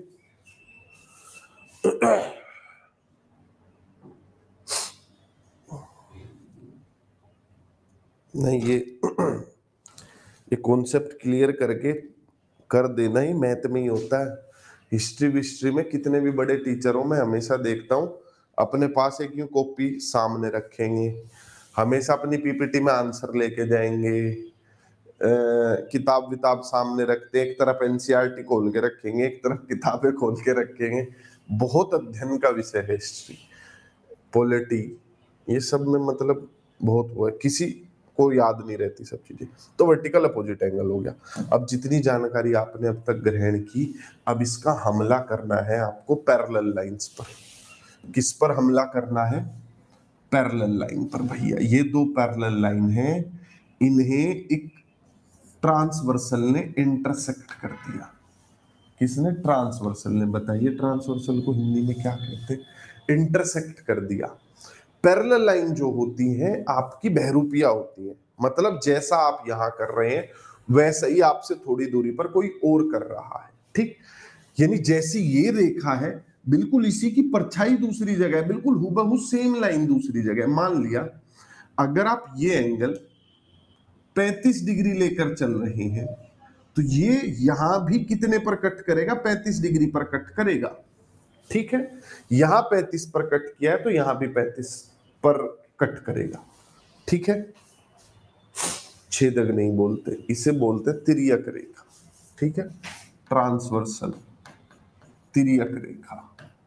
नहीं, ये ये कॉन्सेप्ट क्लियर करके कर देना ही मैथ में ही होता है। हिस्ट्री विस्ट्री में कितने भी बड़े टीचरों में हमेशा देखता हूँ, अपने पास एक यूं कॉपी सामने रखेंगे, हमेशा अपनी पीपीटी में आंसर लेके जाएंगे, किताब विताब सामने रखते, एक तरफ एनसीईआरटी खोल के रखेंगे, एक तरफ किताबें खोल के रखेंगे। बहुत अध्ययन का विषय है हिस्ट्री, पॉलिटी, ये सब में मतलब बहुत हुआ है, किसी को याद नहीं रहती सब चीजें। तो वर्टिकल अपोजिट एंगल हो गया। अब जितनी जानकारी आपने अब तक ग्रहण की, अब इसका हमला करना है आपको पैरेलल लाइंस पर। किस पर हमला करना है? पैरेलल लाइन पर। भैया ये दो पैरेलल लाइन है, इन्हें एक ट्रांसवर्सल ने इंटरसेक्ट कर दिया। किसने? ट्रांसवर्सल ने। बताइए ट्रांसवर्सल को हिंदी में क्या कहते? इंटरसेक्ट कर दिया। पैरेलल लाइन जो होती है आपकी बहरूपिया होती है, मतलब जैसा आप यहां कर रहे हैं वैसा ही आपसे थोड़ी दूरी पर कोई और कर रहा है। ठीक, यानी जैसी ये रेखा है बिल्कुल इसी की परछाई दूसरी जगह है, बिल्कुल हूबहू सेम लाइन दूसरी जगह। मान लिया अगर आप ये एंगल पैंतीस डिग्री लेकर चल रहे हैं तो ये यहां भी कितने पर कट करेगा? पैंतीस डिग्री पर कट करेगा। ठीक है, यहां पैंतीस पर कट किया है तो यहां भी पैंतीस पर कट करेगा। ठीक है, छेदक नहीं बोलते, इसे बोलते तिर्यक रेखा। ठीक है, ट्रांसवर्सल तिर्यक रेखा।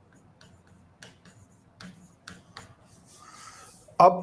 अब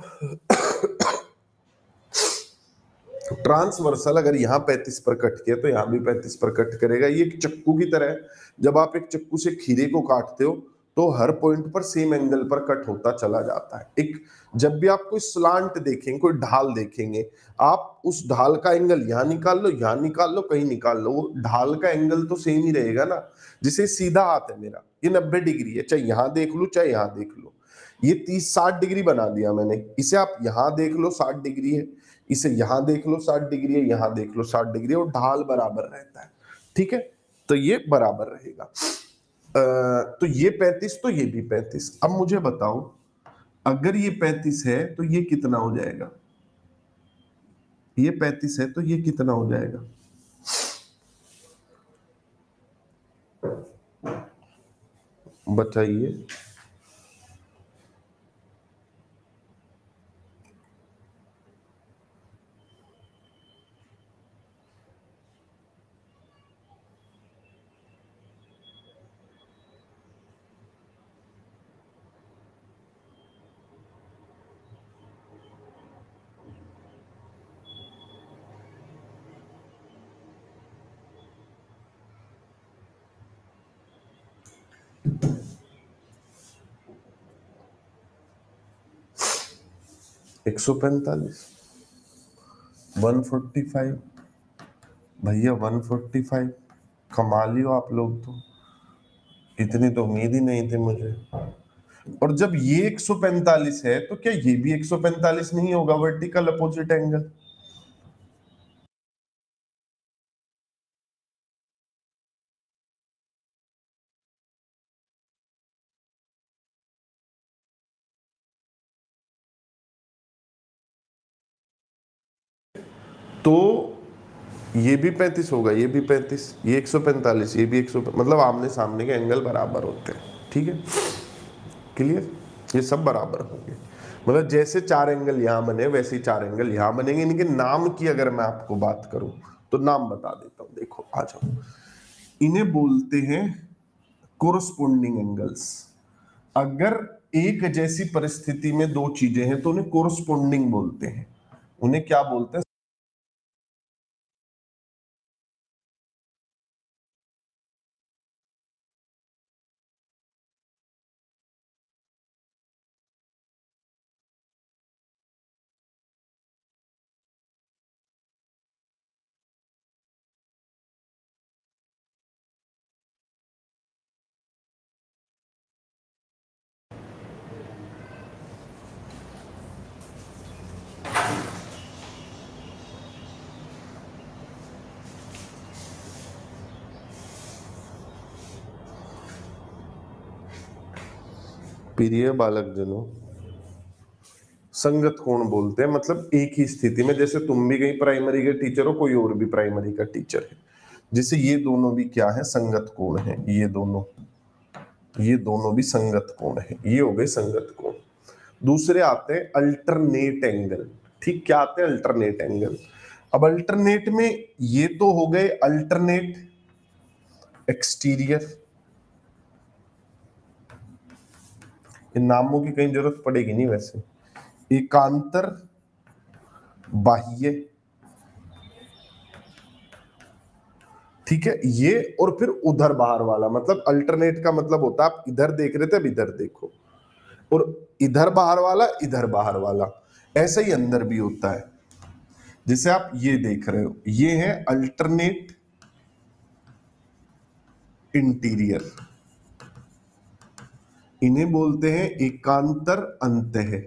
ट्रांसवर्सल अगर यहां पैंतीस पर कट किया तो यहां भी पैंतीस पर कट करेगा। ये एक चक्कू की तरह है, जब आप एक चक्कू से खीरे को काटते हो तो हर पॉइंट पर सेम एंगल पर कट होता चला जाता है। एक जब भी आप कोई स्लांट देखेंगे, कोई ढाल देखेंगे, आप उस ढाल का एंगल यहां निकाल लो, यहां निकाल लो, कहीं निकाल लो, वो ढाल का एंगल तो सेम ही रहेगा ना। जैसे सीधा हाथ है मेरा, ये नब्बे डिग्री है, चाहे यहां देख लो चाहे यहां देख लो, ये तीस साठ डिग्री बना दिया मैंने, इसे आप यहां देख लो साठ डिग्री है, इसे यहां देख लो साठ डिग्री है, यहां देख लो साठ डिग्री है, और ढाल बराबर रहता है। ठीक है, तो ये बराबर रहेगा। अ, तो ये पैंतीस, तो ये भी पैंतीस। अब मुझे बताओ, अगर ये पैंतीस है तो ये कितना हो जाएगा? ये पैंतीस है तो ये कितना हो जाएगा? बताइए। एक सौ पैंतालीस, वन फोर्टी फाइव भैया, वन फोर्टी फाइव। कमाल ही हो आप लोग तो, इतनी तो उम्मीद ही नहीं थी मुझे। और जब ये एक सौ पैंतालीस है तो क्या ये भी एक सौ पैंतालीस नहीं होगा? Vertical opposite angle. तो ये भी पैंतीस होगा, ये भी पैंतीस, ये एक सौ पैंतालीस, ये भी एक सौ, मतलब आमने सामने के एंगल बराबर होते हैं। ठीक है, क्लियर? ये सब बराबर होंगे। मतलब जैसे चार एंगल यहां बने वैसे ही चार एंगल यहां बनेंगे। इनके नाम की अगर मैं आपको बात करूं तो नाम बता देता हूं। देखो आ जाओ, इन्हें बोलते हैं कोरस्पोंडिंग एंगल्स। अगर एक जैसी परिस्थिति में दो चीजें हैं तो उन्हें कोरस्पोंडिंग बोलते हैं। उन्हें क्या बोलते हैं? प्रिय बालक जनों, संगत कोण बोलते हैं। मतलब एक ही स्थिति में, जैसे तुम भी कहीं प्राइमरी के टीचर हो, कोई और भी प्राइमरी का टीचर है, जैसे ये दोनों भी क्या है? संगत कोण है। ये दोनों ये दोनों भी संगत कोण है। ये हो गए संगत कोण। दूसरे आते हैं अल्टरनेट एंगल। ठीक, क्या आते हैं? Alternate angle. अब अल्टरनेट में ये तो हो गए अल्टरनेट एक्सटीरियर। इन नामों की कहीं जरूरत पड़ेगी नहीं वैसे। एकांतर बाह्य, ठीक है, ये। और फिर उधर बाहर वाला, मतलब अल्टरनेट का मतलब होता है आप इधर देख रहे थे, अब इधर देखो। और इधर बाहर वाला, इधर बाहर वाला। ऐसा ही अंदर भी होता है। जैसे आप ये देख रहे हो, ये है अल्टरनेट इंटीरियर। इन्हें बोलते हैं एकांतर अंतः।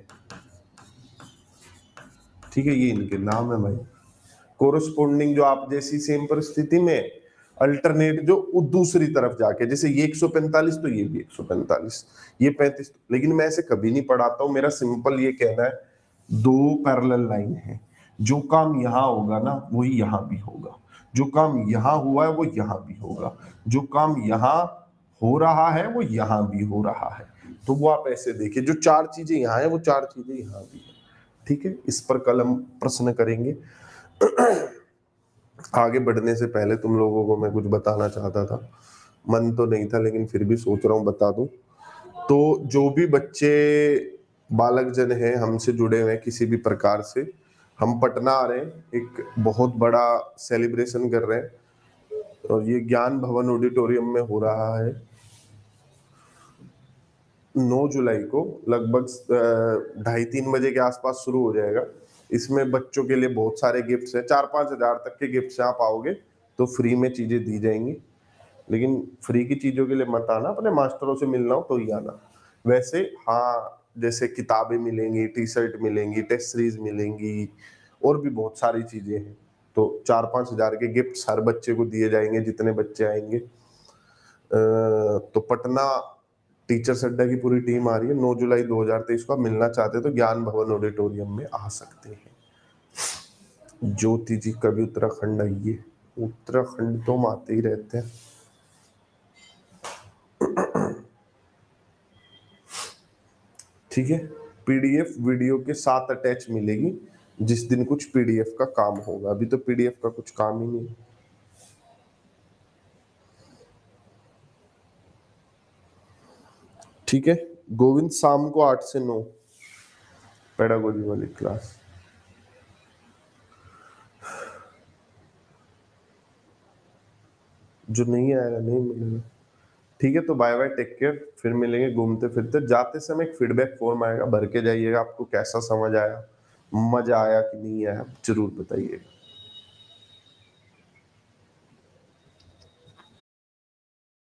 ठीक है, ये इनके नाम है भाई। कोरस्पोंडिंग जो आप जैसी सेम परिस्थिति में, अल्टरनेट जो दूसरी तरफ जाके, जैसे ये एक सौ पैंतालीस तो ये भी एक सौ पैंतालीस, ये पैंतीस। लेकिन मैं ऐसे कभी नहीं पढ़ाता हूं। मेरा सिंपल ये कहना है, दो पैरेलल लाइन है, जो काम यहां होगा ना वही यहां भी होगा। जो काम यहां हुआ है वो यहां भी होगा। जो काम यहां हो रहा है वो यहां भी हो रहा है। तो वो आप ऐसे देखिए, जो चार चीजें यहां है वो चार चीजें यहां भी है। ठीक है, इस पर कल हम प्रश्न करेंगे। आगे बढ़ने से पहले तुम लोगों को मैं कुछ बताना चाहता था, मन तो नहीं था लेकिन फिर भी सोच रहा हूँ बता दूं। तो जो भी बच्चे बालक जन हैं हमसे जुड़े हुए हैं किसी भी प्रकार से, हम पटना आ रहे हैं, एक बहुत बड़ा सेलिब्रेशन कर रहे हैं और ये ज्ञान भवन ऑडिटोरियम में हो रहा है। नौ जुलाई को लगभग ढाई तीन बजे के आसपास शुरू हो जाएगा। इसमें बच्चों के लिए बहुत सारे गिफ्ट्स हैं, चार पांच हजार तक के गिफ्ट्स हैं। आप आओगे तो फ्री में चीजें दी जाएंगी, लेकिन फ्री की चीजों के लिए मत आना, अपने मास्टरों से मिलना हो तो ही आना। वैसे हाँ, जैसे किताबें मिलेंगी, टी शर्ट मिलेंगी, टेस्ट सीरीज मिलेंगी, और भी बहुत सारी चीजें हैं। तो चार पांच हजार के गिफ्ट हर बच्चे को दिए जाएंगे जितने बच्चे आएंगे। अ, तो पटना टीचर्स अड्डा की पूरी टीम आ रही है। नौ जुलाई दो हजार तेईस को आप मिलना चाहते हैं तो ज्ञान भवन ऑडिटोरियम में आ सकते हैं। ज्योति जी कभी उत्तराखंड आइए। उत्तराखंड तो हम आते ही रहते हैं। ठीक है, पीडीएफ वीडियो के साथ अटैच मिलेगी जिस दिन कुछ पीडीएफ का काम होगा। अभी तो पीडीएफ का कुछ काम ही नहीं। ठीक है, गोविंद शाम को आठ से नौ पेडागोजी वाली क्लास। जो नहीं आएगा नहीं मिलेगा। ठीक है, तो बाय बाय, टेक केयर, फिर मिलेंगे घूमते फिरते। जाते समय एक फीडबैक फॉर्म आएगा, भर के जाइएगा। आपको कैसा समझ आया, मजा आया कि नहीं आया, जरूर बताइएगा।